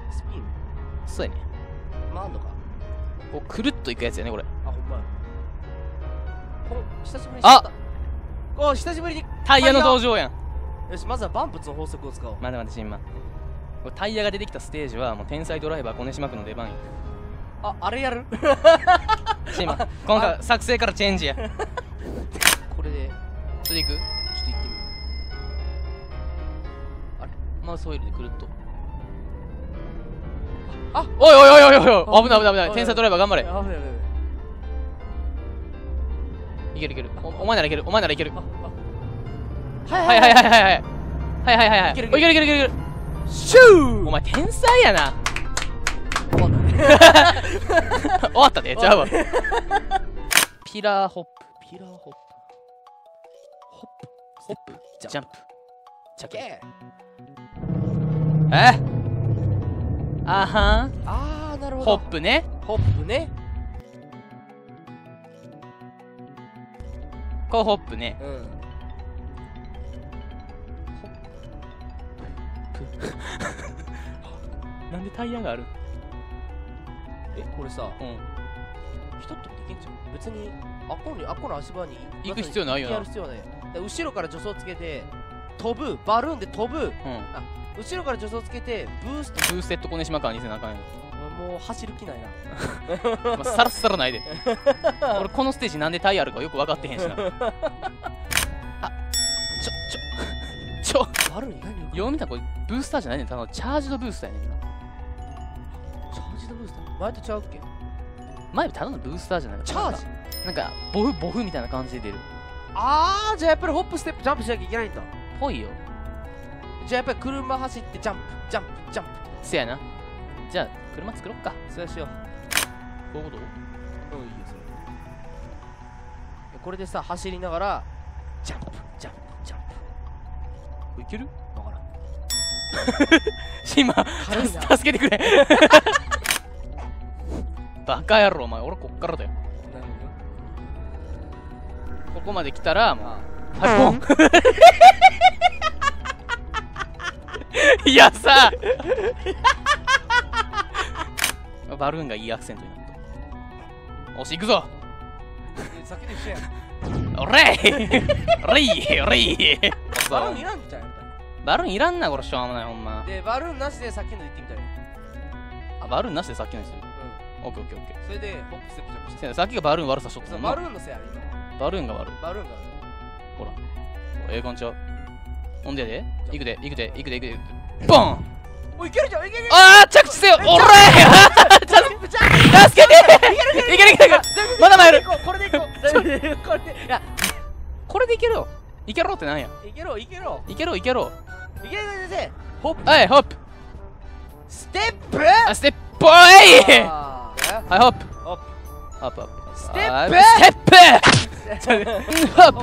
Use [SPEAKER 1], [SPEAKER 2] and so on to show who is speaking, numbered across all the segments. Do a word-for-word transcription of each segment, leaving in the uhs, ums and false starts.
[SPEAKER 1] スピン。
[SPEAKER 2] そうやね。
[SPEAKER 1] まああんのか。
[SPEAKER 2] こうくるっといくやつやねこれ。
[SPEAKER 1] あ、ほんまや。この久しぶりに
[SPEAKER 2] あ
[SPEAKER 1] 知った。お久しぶりに
[SPEAKER 2] タイヤの登場やん。
[SPEAKER 1] よし、まずはバンプツの法則を使おう。
[SPEAKER 2] 待て待てシンマ。これタイヤが出てきたステージはもう天才ドライバーコネシマクの出番よ。
[SPEAKER 1] あ、あれやる
[SPEAKER 2] シンマ今回作成からチェンジや。
[SPEAKER 1] これで、
[SPEAKER 2] それでいく？
[SPEAKER 1] ちょっと行ってみる。あれ
[SPEAKER 2] マウスホイールでくるっと。
[SPEAKER 1] あ、
[SPEAKER 2] おいおいおいおいおい、危ない危ない危ない。天才ドライバー頑張れ。
[SPEAKER 1] やばいやばいやばい。
[SPEAKER 2] いけるいける。おお前ならいける。お前ならいける。
[SPEAKER 1] は
[SPEAKER 2] はいはいはいはいはい。はいはいはいはい。いけるいけるいけるいける。
[SPEAKER 1] シュー
[SPEAKER 2] お前天才やな。終わったで。ちゃうわ。ピラーホップ。ピラーホップ。ホップ。ホップ。ジャンプ。チャケ。えあはん。
[SPEAKER 1] あー、なるほど。
[SPEAKER 2] ホップね。
[SPEAKER 1] ホップね。
[SPEAKER 2] こうホップね。
[SPEAKER 1] うん。
[SPEAKER 2] なんでタイヤがある？
[SPEAKER 1] え、これさ、
[SPEAKER 2] うん。
[SPEAKER 1] 一っ飛びでいけんじゃん。別に、あっこに、あっこの足場に
[SPEAKER 2] 行く必要ないよな。
[SPEAKER 1] やる必要はない。で後ろから助走つけて、飛ぶ、バルーンで飛ぶ。
[SPEAKER 2] うん。
[SPEAKER 1] あ、後ろから助走つけて、ブースト。
[SPEAKER 2] ブーステッドコネシマカーにせなあかんよ。
[SPEAKER 1] もう走る気ないな。
[SPEAKER 2] まあ、さらさらないで。俺このステージなんでタイヤあるかよく分かってへんしな。あ、ちょ、ちょ、ちょ。
[SPEAKER 1] バルーン意外に
[SPEAKER 2] よう見たらこれブースターじゃないねん。ただのチャージドブースターやねんな。
[SPEAKER 1] チャージドブースター前とちゃうっけ？
[SPEAKER 2] 前ただのブースターじゃない。
[SPEAKER 1] チャージ
[SPEAKER 2] なんかボフボフみたいな感じで出る。
[SPEAKER 1] あー、じゃあやっぱりホップステップジャンプしなきゃいけないんだ。
[SPEAKER 2] ぽいよ。
[SPEAKER 1] じゃあやっぱり車走ってジャンプジャンプジャンプ。
[SPEAKER 2] せやな。じゃあ車作ろっか。
[SPEAKER 1] そうしよう。
[SPEAKER 2] こういうこと？
[SPEAKER 1] うん、いいよそれ。これでさ、走りながらジャンプジャンプジャンプ。
[SPEAKER 2] いける？
[SPEAKER 1] わからん。
[SPEAKER 2] シンマ助けてくれ。バカ野郎お前、俺こっからだよ。ここまで来たらもうはいポン。いやさバルーンがいいアクセントになった。おし行くぞ。
[SPEAKER 1] 先で一緒やん。
[SPEAKER 2] おれいおれいおれい。
[SPEAKER 1] バルーンいらんじゃん、やっぱ
[SPEAKER 2] バルーンいらんな、これしょうもないほんま。
[SPEAKER 1] り。で、バルーンなしでさっきの言ってみたい。
[SPEAKER 2] あ、バルーンなしでさっきのにする。
[SPEAKER 1] うん。
[SPEAKER 2] オッケーオッケーオッケ
[SPEAKER 1] それで、ホップステップジャンプし
[SPEAKER 2] ー。さっきがバルーン悪さしとった
[SPEAKER 1] て。
[SPEAKER 2] もんな。
[SPEAKER 1] バルーンのせいやね、今。
[SPEAKER 2] バルーンが悪い。
[SPEAKER 1] バルーンが。
[SPEAKER 2] ほら。ええ感じちゃう。ほんででいくで、いくで、いくで、いくで。ボン。
[SPEAKER 1] おい、いけるじゃん、いけるいける。
[SPEAKER 2] あー、着地せよ。おらい助けていけるいけるいける。まだまだいる。
[SPEAKER 1] これでいこう。これで、いや、
[SPEAKER 2] これでいけるよ。いけろってなんや。
[SPEAKER 1] いけろ、いけろ。
[SPEAKER 2] いけろいけろ。
[SPEAKER 1] いける先生。ホップ。
[SPEAKER 2] はい、ホップ。
[SPEAKER 1] ステップ。
[SPEAKER 2] あ、ステップおい。
[SPEAKER 1] あー
[SPEAKER 2] はい、ホップ。
[SPEAKER 1] ホップ。
[SPEAKER 2] ホップホップ。
[SPEAKER 1] ステップ
[SPEAKER 2] ステップホップ。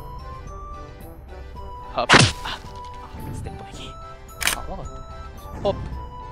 [SPEAKER 2] ホップ。あ、ステップでき。あ、わかった。ホップ。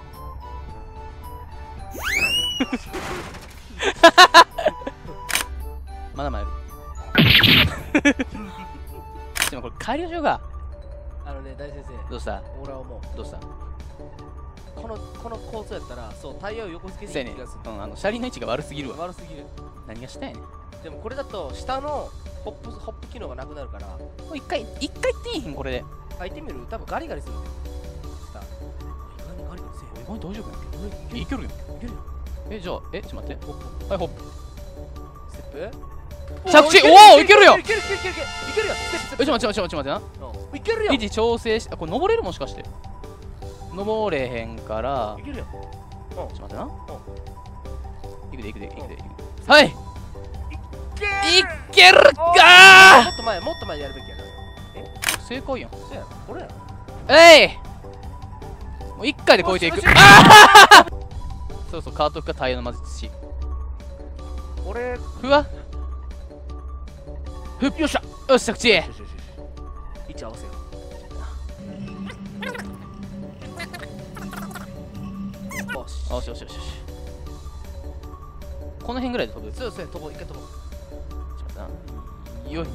[SPEAKER 2] まだまだいる。でもこれ改良しようか。
[SPEAKER 1] あのね、大先生。
[SPEAKER 2] どうした？
[SPEAKER 1] 俺は思う。
[SPEAKER 2] どうした？
[SPEAKER 1] この、この構造やったら、そう、タイヤを横付け
[SPEAKER 2] せやねん。
[SPEAKER 1] ていい気がする。
[SPEAKER 2] うん、あの車輪の位置が悪すぎるわ。
[SPEAKER 1] 悪すぎる。
[SPEAKER 2] 何がしたいねん。
[SPEAKER 1] でもこれだと、下のホップ、ホップ機能がなくなるから、
[SPEAKER 2] もう一回、一回いっていいんこれで。
[SPEAKER 1] 履いてみる？多分ガリガリするんだよ。下。意外にガリガリせえ
[SPEAKER 2] 意外に大丈夫やんけ。
[SPEAKER 1] へん。
[SPEAKER 2] いけるよ。
[SPEAKER 1] いけるよ。
[SPEAKER 2] え、じゃあ、え、ちょっと待って。
[SPEAKER 1] ホップ。
[SPEAKER 2] はい、ホップ。
[SPEAKER 1] ステップ。
[SPEAKER 2] 着地おおいけるよ
[SPEAKER 1] いけるいけるいけるいけるいけるよ。ステップステップ。
[SPEAKER 2] え、ちょ、待って、ちょ、待って、待ってな。
[SPEAKER 1] いけるよ。
[SPEAKER 2] 位置調整し、あ、これ登れるもしかして。登れへんから。
[SPEAKER 1] いけるよ。
[SPEAKER 2] ちょっと待ってな。いくで、いくで、いくで、いくで。はい。いけるか
[SPEAKER 1] もっと前、もっと前でやるべきやな。
[SPEAKER 2] ー。正解やん。
[SPEAKER 1] そうやな。これやろ。
[SPEAKER 2] えい。もう一回で超えていく。ああ。そうそう、カートかタイヤの魔術師。
[SPEAKER 1] 俺、
[SPEAKER 2] ふわ。ふっ、よっしゃ。よし、着地。
[SPEAKER 1] 位置合わせよう。よし。
[SPEAKER 2] よしよしよしよし。この辺ぐらいで飛ぶ。
[SPEAKER 1] そうそう、飛ぼう、一回飛ぼう。
[SPEAKER 2] ちょっと待ってな。よい。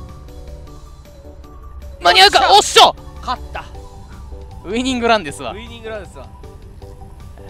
[SPEAKER 2] 間に合うか。おっしゃ。
[SPEAKER 1] 勝った。
[SPEAKER 2] ウイニングランですわ。
[SPEAKER 1] ウイニングランですわ。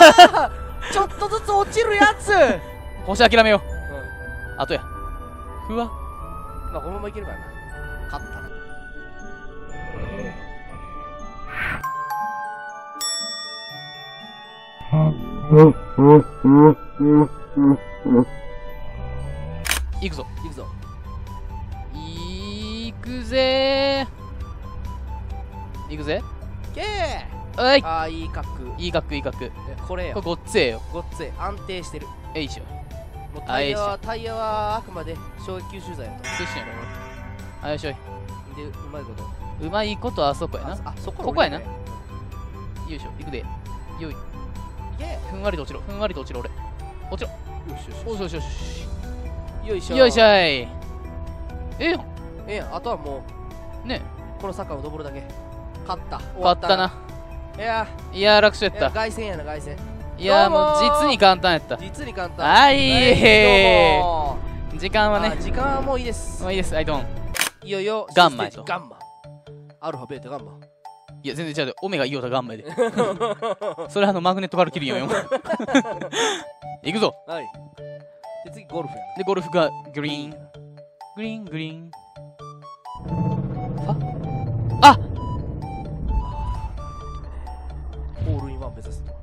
[SPEAKER 1] ちょっとずつ落ちるやつ。
[SPEAKER 2] 星諦めよう。
[SPEAKER 1] うん。
[SPEAKER 2] あとや。ふわ。
[SPEAKER 1] まあこのままいけるからな。勝ったな。
[SPEAKER 2] いくぞ。
[SPEAKER 1] いくぞ。
[SPEAKER 2] いくぜー。いくぜ。
[SPEAKER 1] け
[SPEAKER 2] おい。
[SPEAKER 1] ー。ああ、いい角。
[SPEAKER 2] いい角いい角。これ
[SPEAKER 1] これよ。
[SPEAKER 2] ごっつえよ。
[SPEAKER 1] ごっつい。安定してる。
[SPEAKER 2] えいしょ。
[SPEAKER 1] もうタイヤは、タイヤはあくまで衝撃吸収剤やと。
[SPEAKER 2] 通信やろ、これ。あ、よいしょい。
[SPEAKER 1] で、うまいこと。
[SPEAKER 2] うまいことあそこやな。
[SPEAKER 1] あ、そこ
[SPEAKER 2] ここやな。よいしょ。いくで。よい。
[SPEAKER 1] いけ。
[SPEAKER 2] ふんわりと落ちろ。ふんわりと落ちろ、俺。落ちろ。
[SPEAKER 1] よしよし
[SPEAKER 2] おしよしよし。
[SPEAKER 1] よいしょ。
[SPEAKER 2] よいしょい。ええやん。
[SPEAKER 1] ええやん。あとはもう、
[SPEAKER 2] ね
[SPEAKER 1] この坂を登るだけ。勝った。終
[SPEAKER 2] 勝ったな。
[SPEAKER 1] いや
[SPEAKER 2] いやー、楽勝
[SPEAKER 1] いや、
[SPEAKER 2] やった。
[SPEAKER 1] 凱旋やな、凱旋。
[SPEAKER 2] いやー、もう
[SPEAKER 1] どうもー
[SPEAKER 2] 実に簡単やった。
[SPEAKER 1] 実に簡単。
[SPEAKER 2] はい
[SPEAKER 1] どうも
[SPEAKER 2] 時間は
[SPEAKER 1] ー。あ
[SPEAKER 2] ね。
[SPEAKER 1] 時間はもういいです。
[SPEAKER 2] もういいです。はい、ドン。
[SPEAKER 1] いよいよ、
[SPEAKER 2] ガンマやと
[SPEAKER 1] 新ステージガンマ。アルファ、ベータ、ガンマ。
[SPEAKER 2] いや、全然違う。オメガイオタガンマやで。それあの、マグネットバルキリーよ。いくぞ。
[SPEAKER 1] はい。で、次、ゴルフやな。
[SPEAKER 2] で、ゴルフがグリーン。グリーン、グリーン。ああ
[SPEAKER 1] ホールインワン目指す。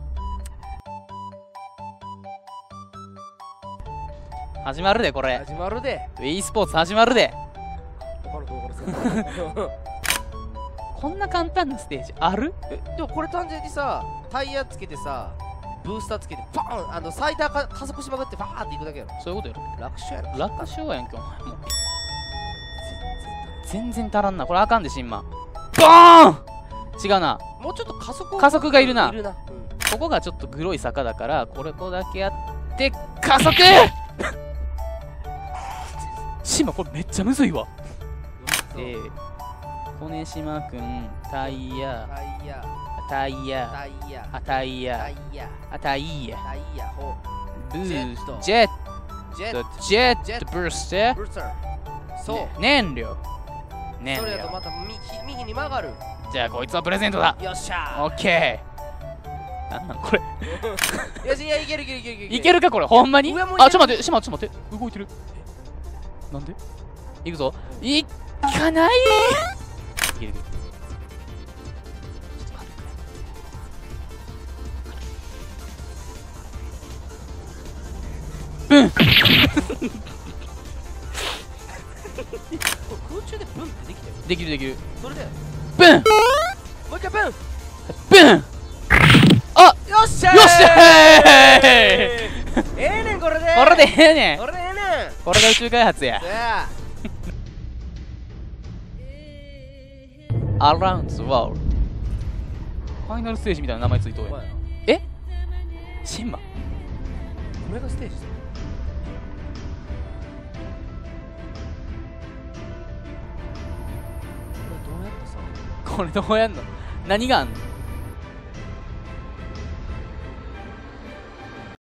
[SPEAKER 2] 始まるで、これ。
[SPEAKER 1] 始まるで。
[SPEAKER 2] ウェイスポーツ始まるで。
[SPEAKER 1] 他の動画ですよ。
[SPEAKER 2] こんな簡単なステージある？
[SPEAKER 1] え、でもこれ単純にさ、タイヤつけてさ、ブースターつけて、バーンあの、最大か加速しまくって、バーっていくだけやろ。
[SPEAKER 2] そういうことやろ。
[SPEAKER 1] 楽勝やろ。
[SPEAKER 2] 楽勝やんけ、お前。もう。全然足らんな。これあかんで、シンマ。ボーン！違うな。
[SPEAKER 1] もうちょっと加速を
[SPEAKER 2] 加速がいるな。
[SPEAKER 1] いるな。うん
[SPEAKER 2] ここがちょっとグロい坂だから、これここだけやって、加速シンマ、これめっちゃむずいわ。で、骨島くん、タイヤ、
[SPEAKER 1] タイヤ、
[SPEAKER 2] タイヤ、
[SPEAKER 1] タイヤ、
[SPEAKER 2] あ、タイヤ、
[SPEAKER 1] タイヤ、
[SPEAKER 2] あ、タイヤ、
[SPEAKER 1] タイヤ、ほ
[SPEAKER 2] ブー
[SPEAKER 1] ジェット
[SPEAKER 2] ス、ジェッ
[SPEAKER 1] ジェッ
[SPEAKER 2] ト、
[SPEAKER 1] ト、
[SPEAKER 2] ジェ
[SPEAKER 1] ジェット
[SPEAKER 2] ットブースト、
[SPEAKER 1] ブルーサー。そう。
[SPEAKER 2] ね燃料、燃
[SPEAKER 1] それだと
[SPEAKER 2] 料。
[SPEAKER 1] また右右に曲がる。
[SPEAKER 2] じゃあこいつはプレゼントだ。
[SPEAKER 1] よっしゃ
[SPEAKER 2] オッケー。なんなんこれ。
[SPEAKER 1] ー。よし、いや、いけるいけるいける
[SPEAKER 2] いけるかこれ、ほんまに？
[SPEAKER 1] 上もいける
[SPEAKER 2] あ、ちょっと待って、しまちょっと待って、動いてる。なんで？いくぞ。いかない。いけるいける。ブン。
[SPEAKER 1] 空中でブンってできたよ。
[SPEAKER 2] できるできる。
[SPEAKER 1] それで、
[SPEAKER 2] ブン。
[SPEAKER 1] もう一回ブン。
[SPEAKER 2] ブン。あ、
[SPEAKER 1] よっしゃー。
[SPEAKER 2] よっしゃー。
[SPEAKER 1] ええねん、これで。
[SPEAKER 2] これでええねん。
[SPEAKER 1] これでええねん。
[SPEAKER 2] これが宇宙開発や。
[SPEAKER 1] さあ。
[SPEAKER 2] Around the World ファイナルステージみたいな名前ついとるやん。えシンマ
[SPEAKER 1] これがステージ。これどうやってさ。
[SPEAKER 2] これどうやんの？何があんの？